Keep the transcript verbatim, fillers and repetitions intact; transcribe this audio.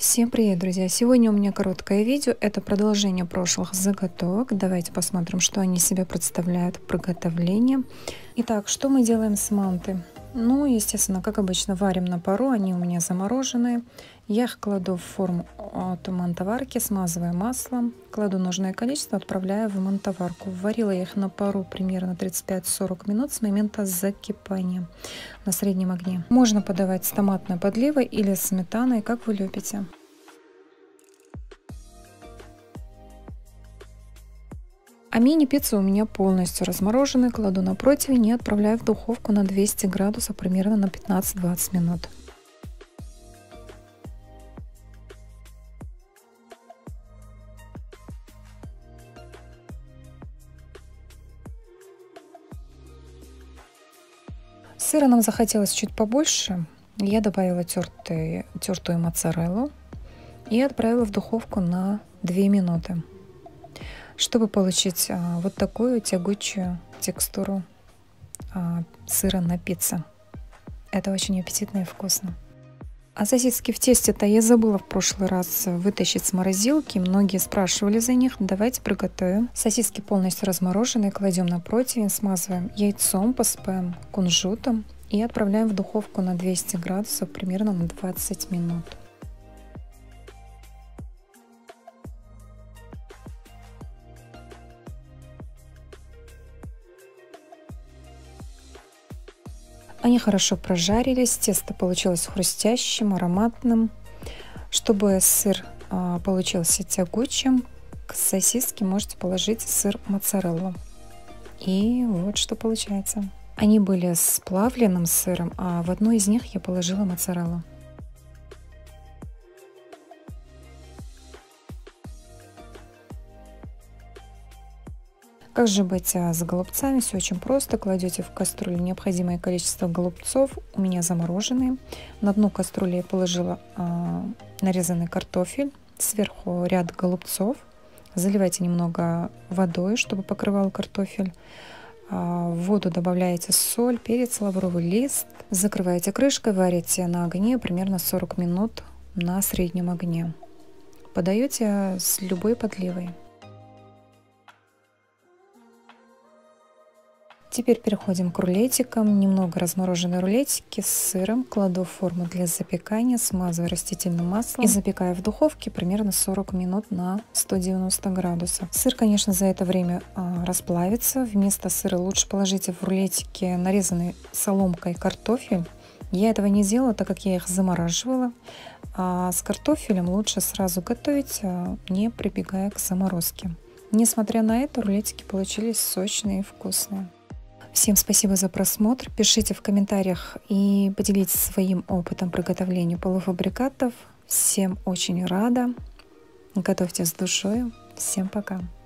Всем привет, друзья! Сегодня у меня короткое видео, это продолжение прошлых заготовок. Давайте посмотрим, что они себя представляют в приготовлении. Итак, что мы делаем с манты? Ну, естественно, как обычно, варим на пару, они у меня замороженные. Я их кладу в форму от мантоварки, смазываю маслом, кладу нужное количество, отправляю в мантоварку. Варила я их на пару примерно тридцать пять сорок минут с момента закипания на среднем огне. Можно подавать с томатной подливой или сметаной, как вы любите. А мини-пиццы у меня полностью размороженные, кладу на противень и отправляю в духовку на двести градусов примерно на пятнадцать-двадцать минут. Сыра нам захотелось чуть побольше, я добавила тертый, тертую моцареллу и отправила в духовку на две минуты, чтобы получить а, вот такую тягучую текстуру а, сыра на пицце. Это очень аппетитно и вкусно. А сосиски в тесте-то я забыла в прошлый раз вытащить с морозилки. Многие спрашивали за них. Давайте приготовим. Сосиски полностью размороженные. Кладем на противень, смазываем яйцом, посыпаем кунжутом и отправляем в духовку на двести градусов примерно на двадцать минут. Они хорошо прожарились, тесто получилось хрустящим, ароматным. Чтобы сыр а, получился тягучим, к сосиске можете положить сыр моцареллу. И вот что получается. Они были с плавленным сыром, а в одну из них я положила моцареллу. Как же быть с голубцами? Все очень просто. Кладете в кастрюлю необходимое количество голубцов. У меня замороженные. На дно кастрюли я положила а, нарезанный картофель. Сверху ряд голубцов. Заливайте немного водой, чтобы покрывал картофель. А, в воду добавляете соль, перец, лавровый лист. Закрываете крышкой, варите на огне примерно сорок минут на среднем огне. Подаете с любой подливой. Теперь переходим к рулетикам. Немного размороженные рулетики с сыром. Кладу в форму для запекания, смазываю растительным маслом и запекаю в духовке примерно сорок минут на сто девяносто градусов. Сыр, конечно, за это время а, расплавится. Вместо сыра лучше положите в рулетики нарезанный соломкой картофель. Я этого не делала, так как я их замораживала. А с картофелем лучше сразу готовить, а, не прибегая к заморозке. Несмотря на это, рулетики получились сочные и вкусные. Всем спасибо за просмотр. Пишите в комментариях и поделитесь своим опытом приготовления полуфабрикатов. Всем очень рада. Готовьте с душой. Всем пока.